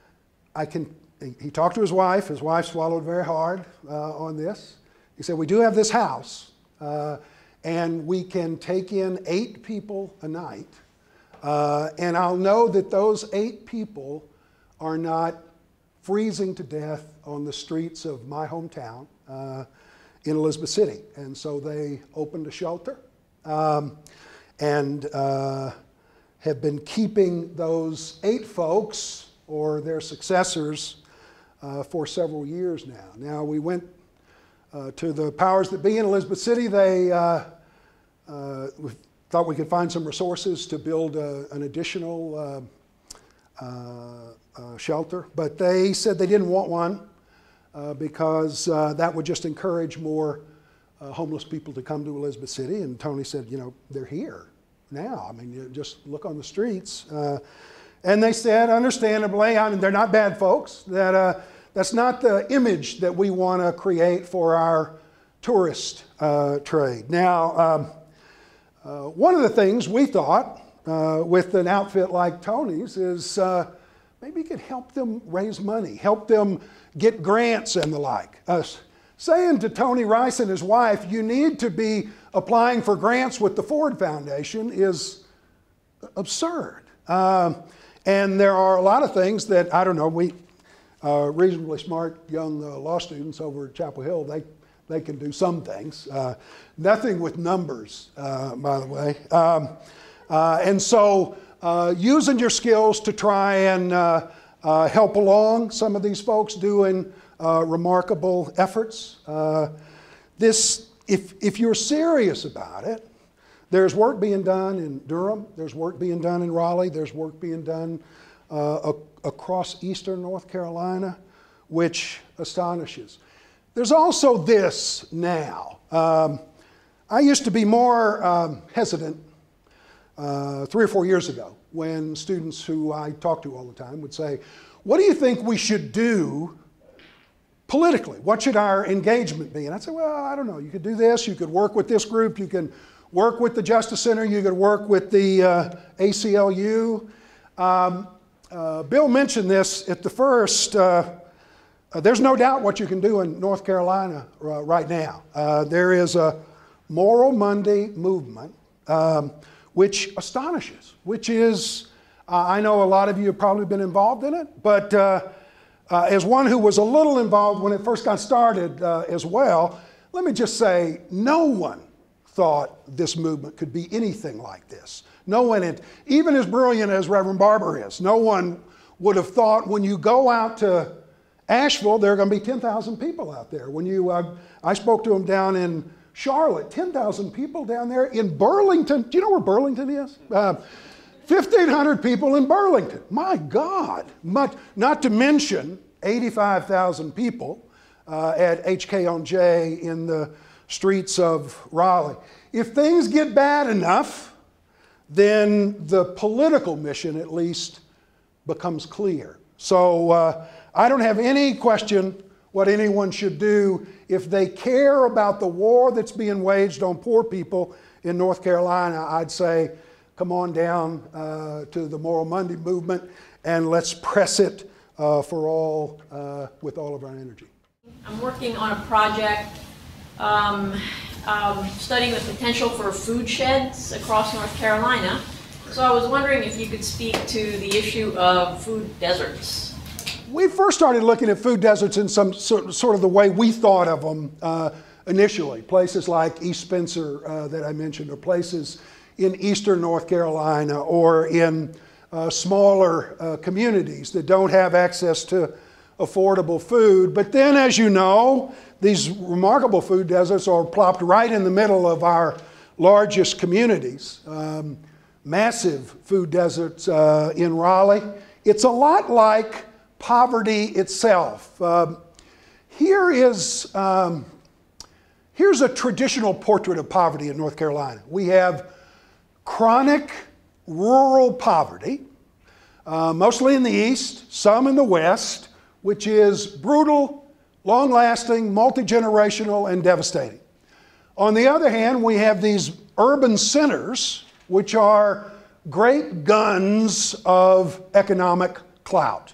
I can, he, he talked to his wife. His wife swallowed very hard uh, on this. He said, we do have this house, uh, and we can take in eight people a night. Uh, and I'll know that those eight people are not freezing to death on the streets of my hometown uh, in Elizabeth City. And so they opened a shelter um, and uh, have been keeping those eight folks or their successors uh, for several years now. Now we went uh, to the powers that be in Elizabeth City. They uh, uh, thought we could find some resources to build a, an additional uh, uh, uh, shelter, but they said they didn't want one uh, because uh, that would just encourage more uh, homeless people to come to Elizabeth City. And Tony said, you know, they're here now. I mean, you just look on the streets. Uh, and they said, understandably, I mean, they're not bad folks, that uh, that's not the image that we want to create for our tourist uh, trade. Now, um, Uh, one of the things we thought uh, with an outfit like Tony's is uh, maybe you could help them raise money, help them get grants and the like. Uh, saying to Tony Rice and his wife, you need to be applying for grants with the Ford Foundation is absurd. Uh, and there are a lot of things that, I don't know, we uh, reasonably smart young uh, law students over at Chapel Hill, they They can do some things. Uh, nothing with numbers, uh, by the way. Um, uh, and so uh, using your skills to try and uh, uh, help along some of these folks doing uh, remarkable efforts. Uh, this, if, if you're serious about it, There's work being done in Durham, there's work being done in Raleigh, there's work being done uh, across eastern North Carolina, which astonishes. There's also this now. Um, I used to be more um, hesitant uh, three or four years ago when students who I talk to all the time would say, what do you think we should do politically? What should our engagement be? And I'd say, well, I don't know. You could do this. You could work with this group. You can work with the Justice Center. You could work with the uh, A C L U. Um, uh, Bill mentioned this at the first. Uh, uh, there's no doubt what you can do in North Carolina uh, right now. Uh, there is a Moral Monday movement, um, which astonishes, which is, uh, I know a lot of you have probably been involved in it, but uh, uh, as one who was a little involved when it first got started uh, as well, let me just say, no one thought this movement could be anything like this. No one, had, even as brilliant as Reverend Barber is, no one would have thought when you go out to Asheville, there are going to be ten thousand people out there. When you, uh, I spoke to them down in Charlotte, ten thousand people down there. In Burlington, do you know where Burlington is? Uh, fifteen hundred people in Burlington. My God. Much, not to mention eighty-five thousand people uh, at H K on J in the streets of Raleigh. If things get bad enough, then the political mission at least becomes clear. So uh, I don't have any question what anyone should do if they care about the war that's being waged on poor people in North Carolina. I'd say, come on down uh, to the Moral Monday movement and let's press it uh, for all, uh, with all of our energy. I'm working on a project um, um, studying the potential for food sheds across North Carolina. So I was wondering if you could speak to the issue of food deserts. We first started looking at food deserts in some sort, sort of the way we thought of them uh, initially. Places like East Spencer uh, that I mentioned, or places in eastern North Carolina, or in uh, smaller uh, communities that don't have access to affordable food. But then, as you know, these remarkable food deserts are plopped right in the middle of our largest communities. Um, massive food deserts uh, in Raleigh. It's a lot like poverty itself. Uh, here is, um, here's a traditional portrait of poverty in North Carolina. We have chronic rural poverty, uh, mostly in the east, some in the west, which is brutal, long-lasting, multi-generational, and devastating. On the other hand, we have these urban centers, which are great guns of economic clout.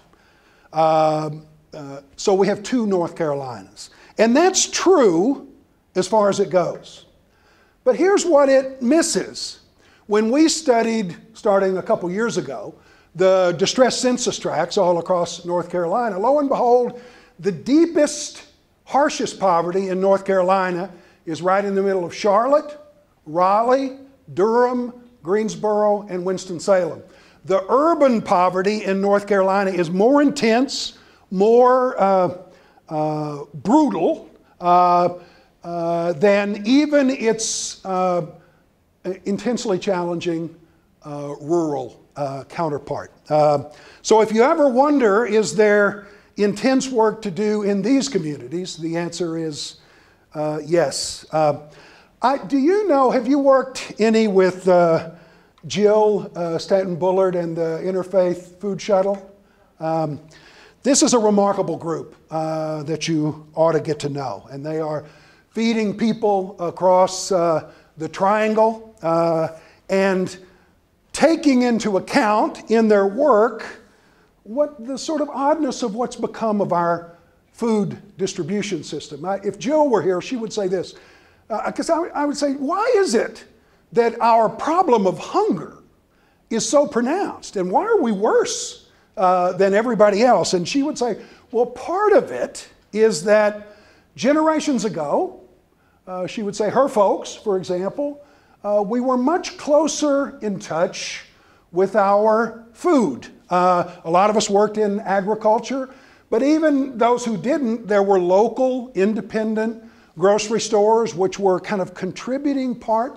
Um, uh, so we have two North Carolinas. And that's true as far as it goes. But here's what it misses. When we studied, starting a couple years ago, the distress census tracts all across North Carolina, lo and behold, the deepest, harshest poverty in North Carolina is right in the middle of Charlotte, Raleigh, Durham, Greensboro, and Winston-Salem. The urban poverty in North Carolina is more intense, more uh, uh, brutal uh, uh, than even its uh, intensely challenging uh, rural uh, counterpart. Uh, so if you ever wonder, is there intense work to do in these communities? The answer is uh, yes. Uh, I, do you know, have you worked any with uh, Jill uh, Stanton-Bullard and the Interfaith Food Shuttle? Um, this is a remarkable group uh, that you ought to get to know. And they are feeding people across uh, the Triangle uh, and taking into account in their work what the sort of oddness of what's become of our food distribution system. I, if Jill were here, she would say this, because uh, I, I would say, why is it that our problem of hunger is so pronounced? And why are we worse uh, than everybody else? And she would say, well, part of it is that generations ago, uh, she would say her folks, for example, uh, we were much closer in touch with our food. Uh, a lot of us worked in agriculture, but even those who didn't, there were local, independent grocery stores which were kind of contributing parts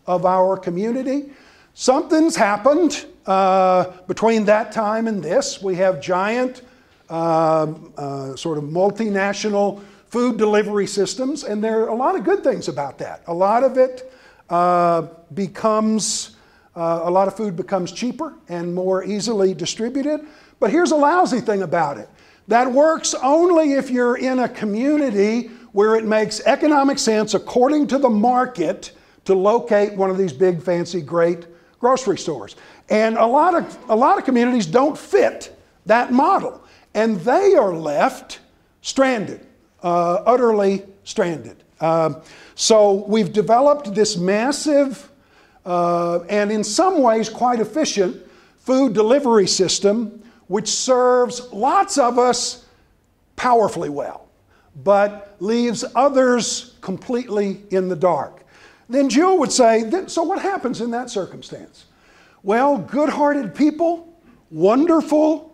of our community. Something's happened uh, between that time and this. We have giant uh, uh, sort of multinational food delivery systems, and there are a lot of good things about that. A lot of it uh, becomes, uh, a lot of food becomes cheaper and more easily distributed. But here's a lousy thing about it. That works only if you're in a community where it makes economic sense according to the market to locate one of these big, fancy, great grocery stores. And a lot of, a lot of communities don't fit that model. And they are left stranded, uh, utterly stranded. Uh, so we've developed this massive uh, and in some ways quite efficient food delivery system which serves lots of us powerfully well, but leaves others completely in the dark. Then Jill would say, so what happens in that circumstance? Well, good-hearted people, wonderful,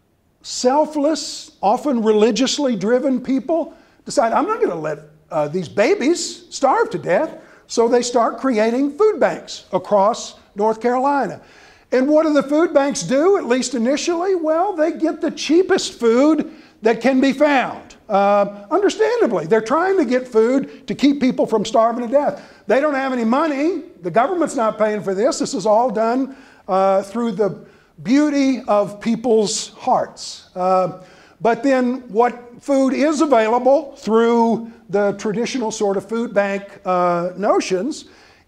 selfless, often religiously driven people decide, I'm not going to let uh, these babies starve to death, so they start creating food banks across North Carolina. And what do the food banks do, at least initially? Well, they get the cheapest food that can be found. Uh, understandably, they're trying to get food to keep people from starving to death. They don't have any money. The government's not paying for this. This is all done uh, through the beauty of people's hearts. Uh, but then what food is available through the traditional sort of food bank uh, notions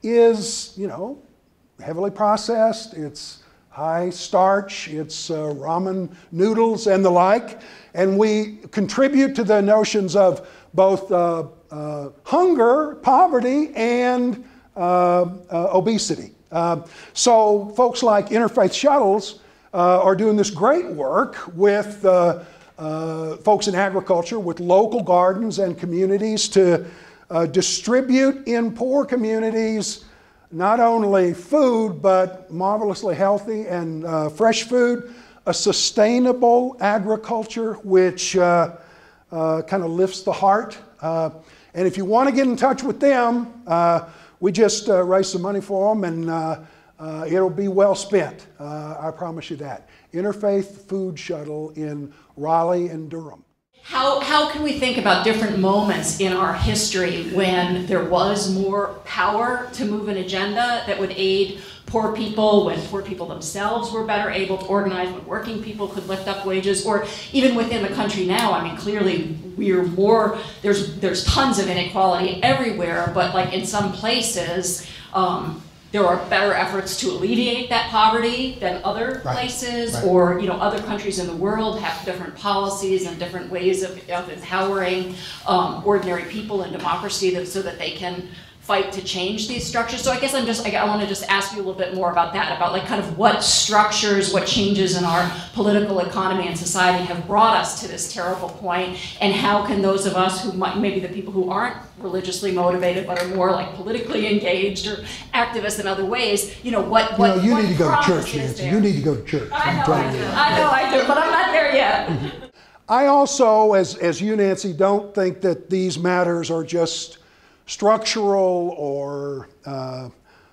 is, you know, heavily processed, it's high starch, it's uh, ramen noodles and the like. And we contribute to the notions of both uh, uh, hunger, poverty, and uh, uh, obesity. Uh, so folks like Interfaith Shuttles uh, are doing this great work with uh, uh, folks in agriculture, with local gardens and communities to uh, distribute in poor communities not only food, but marvelously healthy and uh, fresh food, a sustainable agriculture which uh, uh, kind of lifts the heart. Uh, and if you want to get in touch with them, uh, we just uh, raise some money for them, and uh, uh, it'll be well spent. Uh, I promise you that. Interfaith Food Shuttle in Raleigh and Durham. How, how can we think about different moments in our history when there was more power to move an agenda that would aid poor people, when poor people themselves were better able to organize, when working people could lift up wages, or even within the country now? I mean, clearly we're more, there's, there's tons of inequality everywhere, but like in some places, um, there are better efforts to alleviate that poverty than other right. places, right. or you know, other countries in the world have different policies and different ways of, of empowering um, ordinary people and democracy that, so that they can fight to change these structures. So I guess I'm just, I, I want to just ask you a little bit more about that, about like kind of what structures, what changes in our political economy and society have brought us to this terrible point, and how can those of us who might, maybe the people who aren't religiously motivated but are more like politically engaged or activists in other ways, you know, what, what, you know, you what need to go to church, is Nancy. there? You need to go to church. I know I'm I do, you. I know I do, but I'm not there yet. I also, as, as you, Nancy, don't think that these matters are just structural or uh,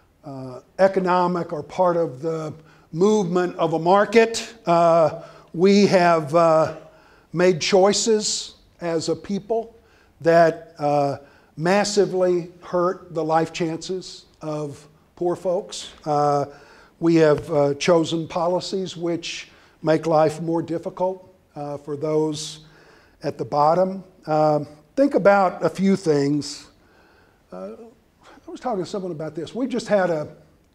uh, economic or part of the movement of a market. Uh, we have uh, made choices as a people that uh, massively hurt the life chances of poor folks. Uh, we have uh, chosen policies which make life more difficult uh, for those at the bottom. Uh, think about a few things. Uh, I was talking to someone about this. We just had a,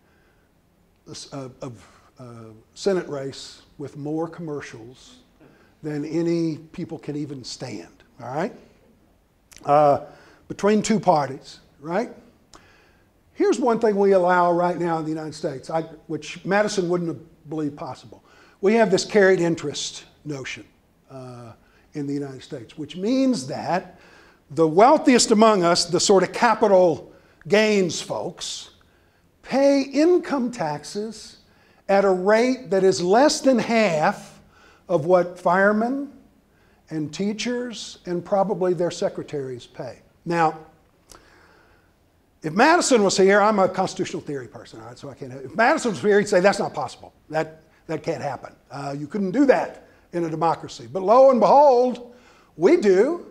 a, a, a Senate race with more commercials than any people can even stand, all right? Uh, between two parties, right? Here's one thing we allow right now in the United States, I, which Madison wouldn't have believed possible. We have this carried interest notion uh, in the United States, which means that the wealthiest among us, the sort of capital gains folks, pay income taxes at a rate that is less than half of what firemen and teachers and probably their secretaries pay. Now, if Madison was here, I'm a constitutional theory person, all right, so I can't. If Madison was here, he'd say that's not possible. That that can't happen. Uh, you couldn't do that in a democracy. But lo and behold, we do.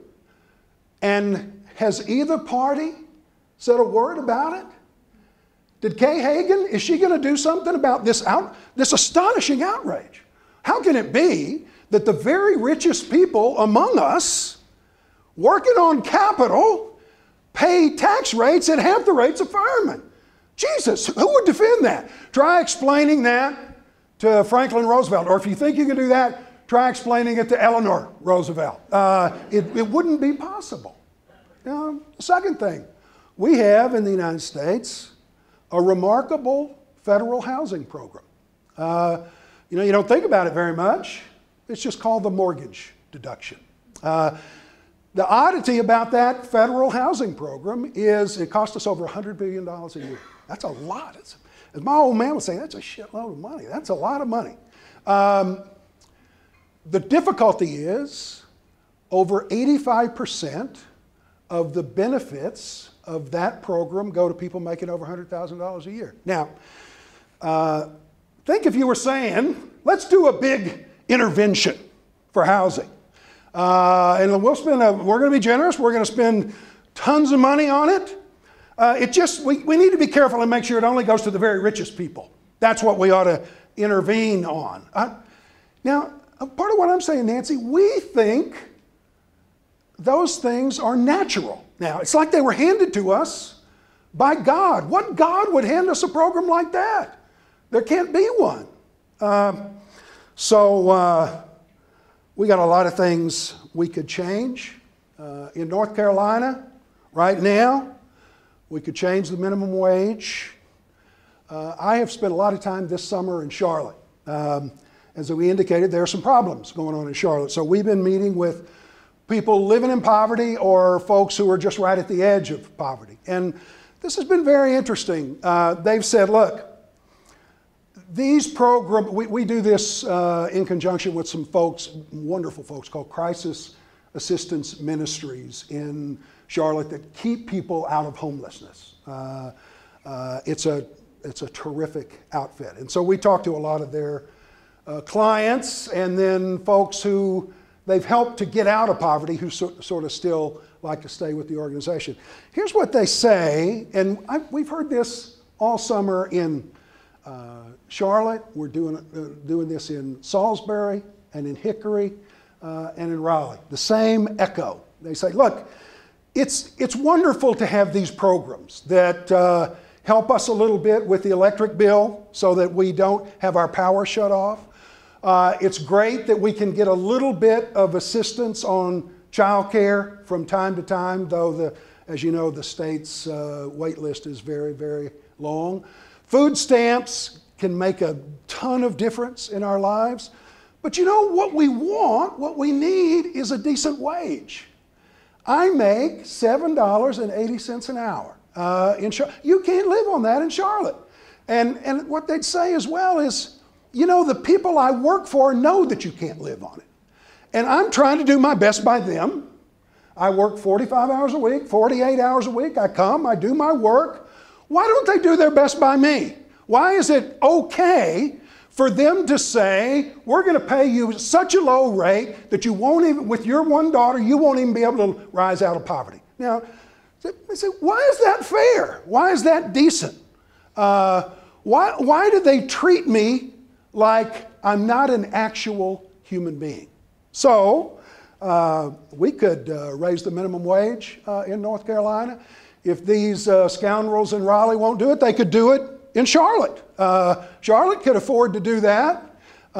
And has either party said a word about it? Did Kay Hagan, is she going to do something about this out, this astonishing outrage? How can it be that the very richest people among us, working on capital, pay tax rates at half the rates of firemen? Jesus, who would defend that? Try explaining that to Franklin Roosevelt, or if you think you can do that, try explaining it to Eleanor Roosevelt. Uh, it, it wouldn't be possible. Now, the second thing, we have in the United States a remarkable federal housing program. Uh, you know, you don't think about it very much. It's just called the mortgage deduction. Uh, the oddity about that federal housing program is it cost us over one hundred billion dollars a year. That's a lot. It's, as my old man would say, that's a shitload of money. That's a lot of money. Um, the difficulty is over eighty-five percent of the benefits of that program go to people making over one hundred thousand dollars a year. Now, uh, think if you were saying, let's do a big intervention for housing. Uh, and we'll spend a, we're going to be generous. We're going to spend tons of money on it. Uh, it just, we, we need to be careful and make sure it only goes to the very richest people. That's what we ought to intervene on. Uh, now, part of what I'm saying, Nancy, we think those things are natural. Now, it's like they were handed to us by God. What God would hand us a program like that? There can't be one. Um, so uh, we got a lot of things we could change. Uh, in North Carolina, right now, we could change the minimum wage. Uh, I have spent a lot of time this summer in Charlotte. Um, as we indicated, there are some problems going on in Charlotte. So we've been meeting with people living in poverty or folks who are just right at the edge of poverty. And this has been very interesting. Uh, they've said, look, these programs, we, we do this uh, in conjunction with some folks, wonderful folks called Crisis Assistance Ministries in Charlotte that keep people out of homelessness. Uh, uh, it's a, it's a terrific outfit. And so we talk to a lot of their uh, clients and then folks who they've helped to get out of poverty who so, sort of still like to stay with the organization. Here's what they say, and I, we've heard this all summer in uh, Charlotte. We're doing, uh, doing this in Salisbury and in Hickory uh, and in Raleigh. The same echo. They say, look, it's, it's wonderful to have these programs that uh, help us a little bit with the electric bill so that we don't have our power shut off. Uh, it's great that we can get a little bit of assistance on child care from time to time, though, the, as you know, the state's uh, wait list is very, very long. Food stamps can make a ton of difference in our lives. But you know what we want, what we need is a decent wage. I make seven dollars and eighty cents an hour. Uh, in Char- you can't live on that in Charlotte. And, and what they'd say as well is, you know, the people I work for know that you can't live on it. And I'm trying to do my best by them. I work forty-five hours a week, forty-eight hours a week. I come, I do my work. Why don't they do their best by me? Why is it okay for them to say, we're going to pay you such a low rate that you won't even, with your one daughter, you won't even be able to rise out of poverty? Now, they say, why is that fair? Why is that decent? Uh, why, why do they treat me like I'm not an actual human being? So uh, we could uh, raise the minimum wage uh, in North Carolina. If these uh, scoundrels in Raleigh won't do it, they could do it in Charlotte. Uh, Charlotte could afford to do that,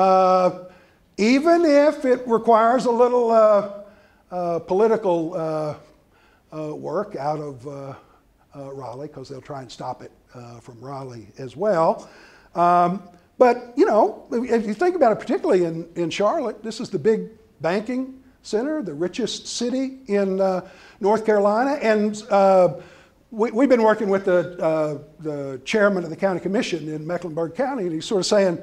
uh, even if it requires a little uh, uh, political uh, uh, work out of uh, uh, Raleigh, because they'll try and stop it uh, from Raleigh as well. Um, But, you know, if you think about it, particularly in, in Charlotte, this is the big banking center, the richest city in uh, North Carolina. And uh, we, we've been working with the, uh, the chairman of the county commission in Mecklenburg County, and he's sort of saying,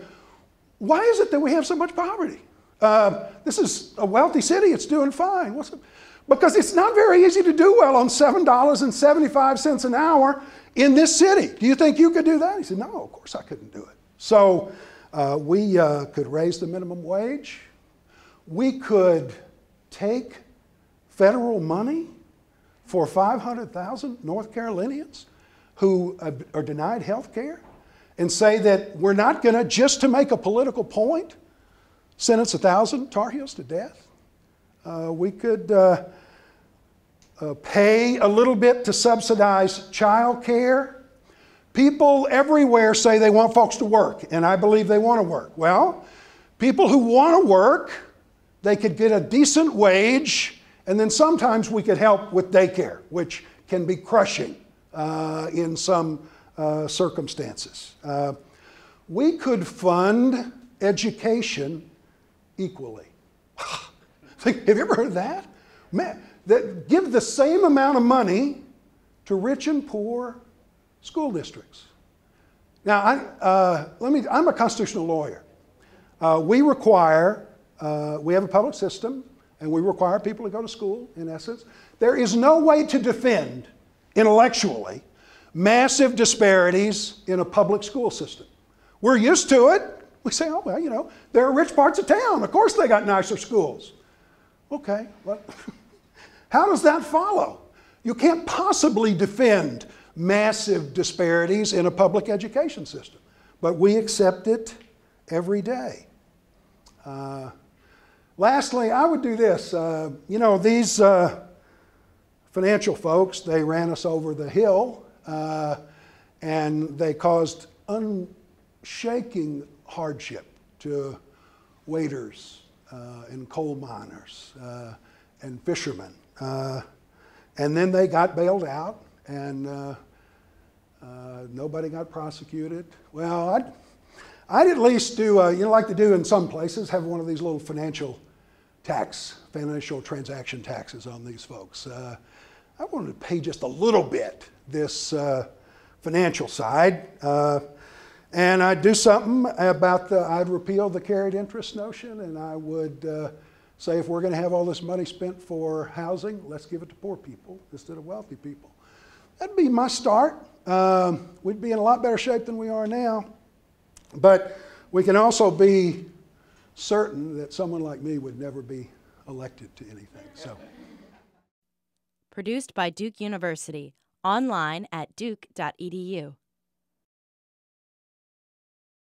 why is it that we have so much poverty? Uh, this is a wealthy city. It's doing fine. What's the... Because it's not very easy to do well on seven dollars and seventy-five cents an hour in this city. Do you think you could do that? He said, no, of course I couldn't do it. So uh, we uh, could raise the minimum wage. We could take federal money for five hundred thousand North Carolinians who uh, are denied health care and say that we're not going to, just to make a political point, sentence a thousand Tar Heels to death. Uh, we could uh, uh, pay a little bit to subsidize child care. People everywhere say they want folks to work, and I believe they want to work. Well, people who want to work, they could get a decent wage, and then sometimes we could help with daycare, which can be crushing uh, in some uh, circumstances. Uh, we could fund education equally. Have you ever heard of that? Man, that give the same amount of money to rich and poor school districts. Now, I, uh, let me, I'm a constitutional lawyer. Uh, we require, uh, we have a public system, and we require people to go to school, in essence. There is no way to defend, intellectually, massive disparities in a public school system. We're used to it. We say, oh, well, you know, there are rich parts of town. Of course they got nicer schools. Okay, well, how does that follow? You can't possibly defend massive disparities in a public education system, but we accept it every day. Uh, lastly, I would do this. Uh, you know, these uh, financial folks, they ran us over the hill, uh, and they caused unshaking hardship to waiters, Uh, and coal miners uh, and fishermen. Uh, and then they got bailed out, and uh, uh, nobody got prosecuted. Well, I'd, I'd at least do, uh, you know, like to do in some places, have one of these little financial tax, financial transaction taxes on these folks. Uh, I wanted to pay just a little bit this uh, financial side. Uh, And I'd do something about the, I'd repeal the carried interest notion, and I would uh, say if we're going to have all this money spent for housing, let's give it to poor people instead of wealthy people. That'd be my start. Um, we'd be in a lot better shape than we are now. But we can also be certain that someone like me would never be elected to anything. So. Produced by Duke University. Online at duke dot e d u.